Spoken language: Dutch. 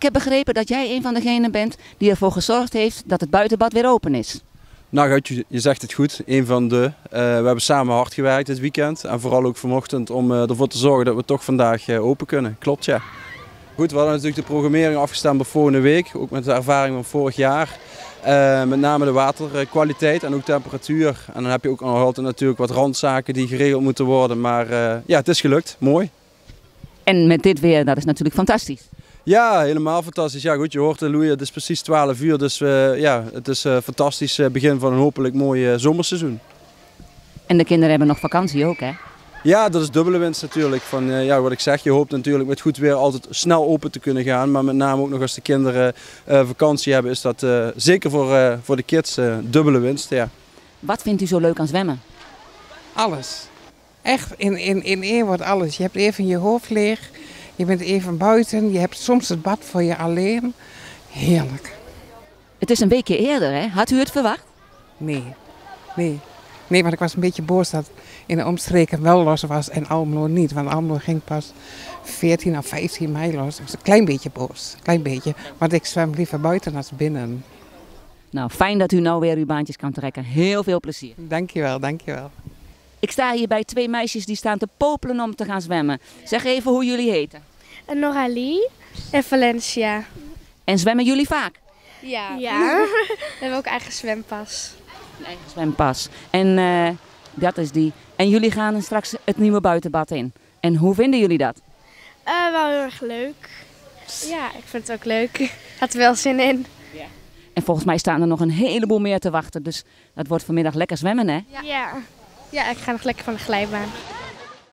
heb begrepen dat jij een van degenen bent die ervoor gezorgd heeft dat het buitenbad weer open is. Nou Guitje, je zegt het goed, een van de. We hebben samen hard gewerkt dit weekend en vooral ook vanochtend om ervoor te zorgen dat we toch vandaag open kunnen. Klopt, ja. Goed, we hadden natuurlijk de programmering afgestemd op volgende week, ook met de ervaring van vorig jaar. Met name de waterkwaliteit en ook temperatuur. En dan heb je ook nog altijd natuurlijk wat randzaken die geregeld moeten worden. Maar ja, het is gelukt. Mooi. En met dit weer, dat is natuurlijk fantastisch. Ja, helemaal fantastisch. Ja goed, je hoort de loeien, het is precies 12 uur. Dus ja, het is een fantastisch begin van een hopelijk mooi zomerseizoen. En de kinderen hebben nog vakantie ook, hè? Ja, dat is dubbele winst natuurlijk. Van, ja, wat ik zeg, je hoopt natuurlijk met goed weer altijd snel open te kunnen gaan. Maar met name ook nog als de kinderen vakantie hebben, is dat zeker voor de kids dubbele winst. Ja. Wat vindt u zo leuk aan zwemmen? Alles. Echt, in één wordt alles. Je hebt even je hoofd leeg, je bent even buiten, je hebt soms het bad voor je alleen. Heerlijk. Het is een weekje eerder, hè? Had u het verwacht? Nee, want ik was een beetje boos dat in de omstreken wel los was en Almelo niet. Want Almelo ging pas 14 of 15 mei los. Ik was een klein beetje boos, klein beetje. Want ik zwem liever buiten dan binnen. Nou, fijn dat u nou weer uw baantjes kan trekken. Heel veel plezier. Dankjewel, dankjewel. Ik sta hier bij 2 meisjes die staan te popelen om te gaan zwemmen. Zeg even hoe jullie heten. Noralie en Valencia. En zwemmen jullie vaak? Ja. We hebben ook eigen zwempas. Een eigen zwempas. En dat is die. En jullie gaan straks het nieuwe buitenbad in. En hoe vinden jullie dat? Wel heel erg leuk. Ja, ik vind het ook leuk. Had er wel zin in. Ja. En volgens mij staan er nog een heleboel meer te wachten. Dus dat wordt vanmiddag lekker zwemmen, hè? Ja, ik ga nog lekker van de glijbaan.